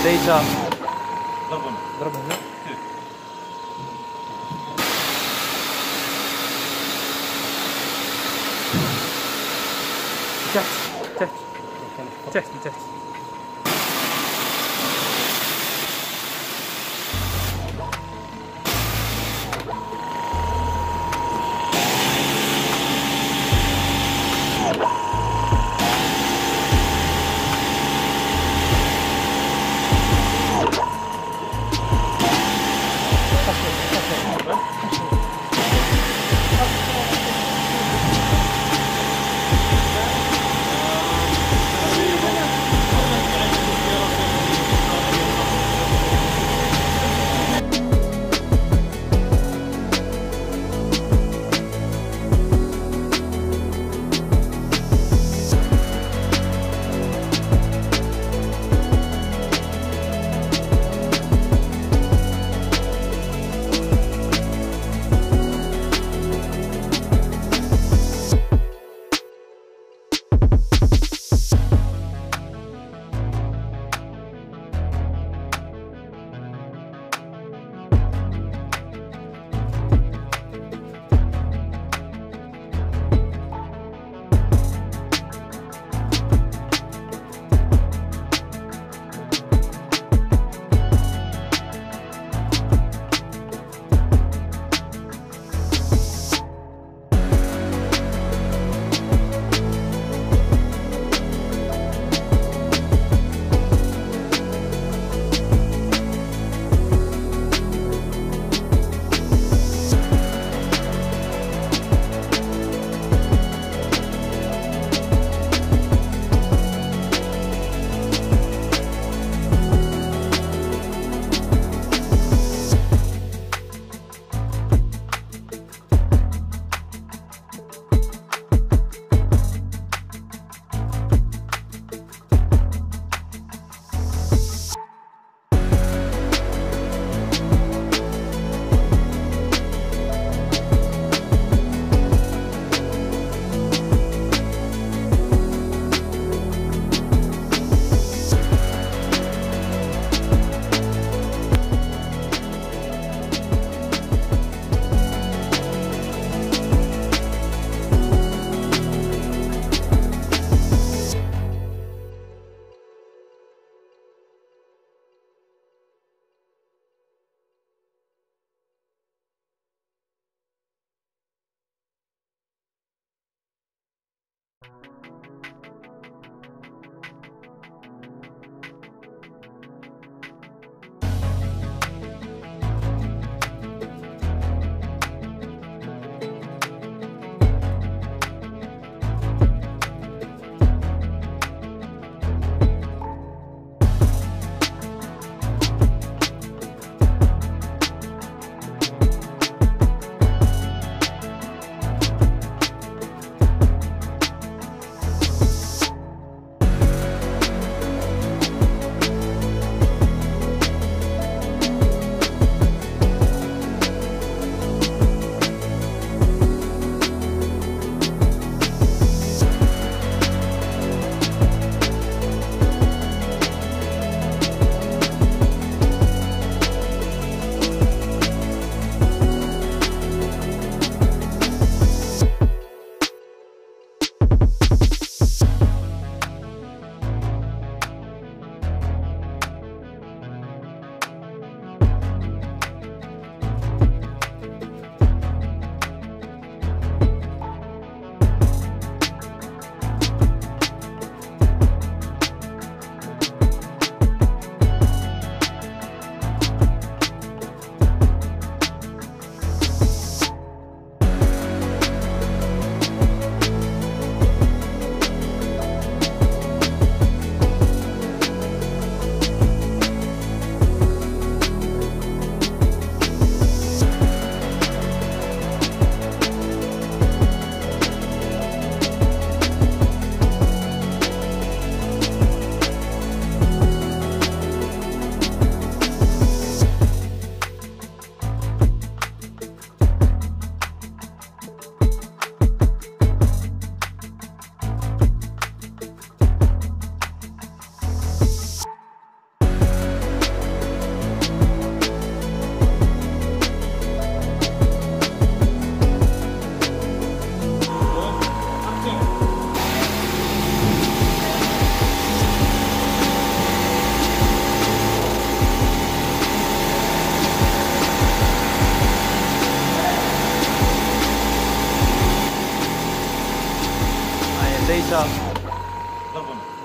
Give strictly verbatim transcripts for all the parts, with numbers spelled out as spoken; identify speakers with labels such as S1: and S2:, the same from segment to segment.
S1: ليس
S2: ضرب هنا.
S1: ضرب هنا. تحت تحت تحت من تحت.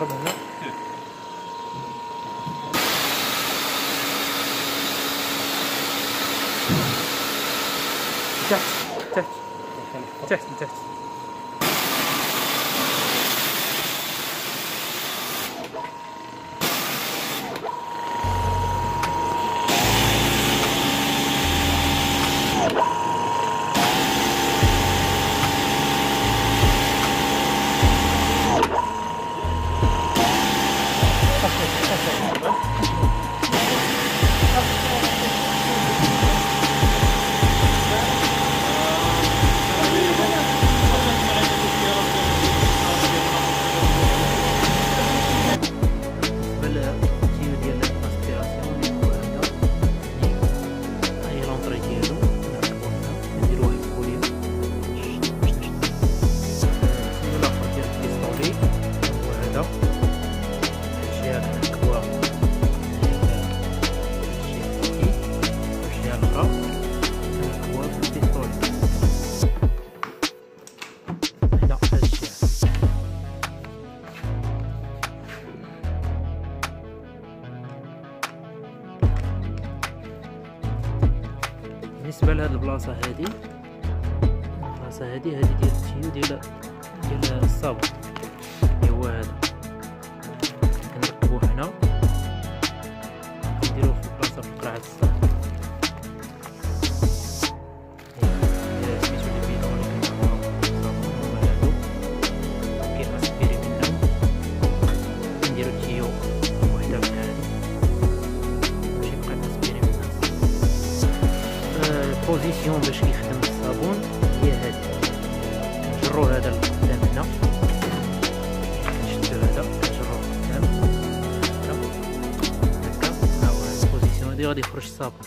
S1: صاب هنا. تحت تحت تحت تحت. بالنسبه لهاد البلاصه هادي، البلاصه هادي هادي ديال التيو ديال ديال الصابون اللي هو هذا، كنركبوه هنا نديروه في البلاصه في قرعه الصابون. سميتو لي بيضون اللي كنركبوها في الصابون هما هادو، كيأسبيري منهم. نديرو التيو وحده من هادي باش يبقى يأسبيري منها. البوزيسيون باش كيخدم الصابون هي هادي، كنجرو هذا لقدام هنا، كنشدو هذا كنجروه لقدام هكا، ها هو البوزيسيون هادي غادي يخرج الصابون.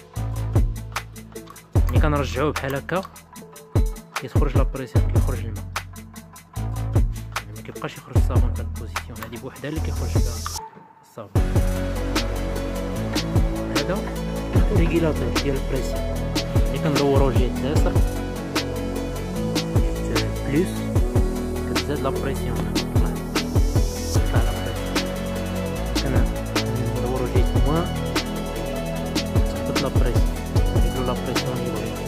S1: ملي كنرجعوه بحال هكا كيخرج لابريسيون، كيخرج الماء، يعني ما كيبقاش يخرج الصابون في البوزيسيون هادي بوحدها اللي كيخرج فيها الصابون. هذا ريغيلاتور ديال البريسيون اللي كندورو جهة اليسار، جهة بلوس كتزاد لابريسيون تطلع تطلع لابريسيون، كندورو جهة موان تهبط لابريسيون، نديرو لابريسيون اللي بغينا.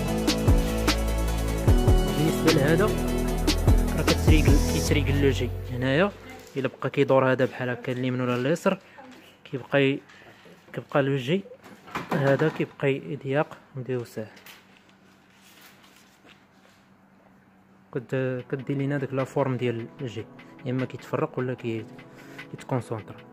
S1: بالنسبة لهذا راه كتريقل كيتريقل لو جي هنايا، إلا بقى كيدور هذا بحال هكا اليمين ولا اليسار كيبقى ي... كيبقى لو جي هذا كيبقى يضيق نديرو ساهل. كد كدير لينا داك لا فورم ديال الجي، اما كيتفرق ولا كيتكونسونطرا.